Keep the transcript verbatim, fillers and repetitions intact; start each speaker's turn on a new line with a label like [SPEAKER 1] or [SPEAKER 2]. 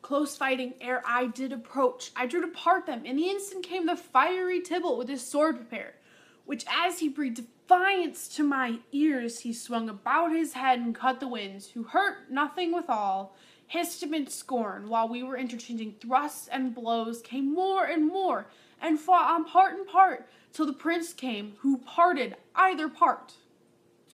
[SPEAKER 1] Close fighting ere I did approach, I drew to part them. In the instant came the fiery Tybalt with his sword prepared, which as he breathed defiance to my ears, he swung about his head and cut the winds, who hurt nothing withal, hissed amid scorn, while we were interchanging thrusts and blows, came more and more, and fought on part and part, till the prince came, who parted either part.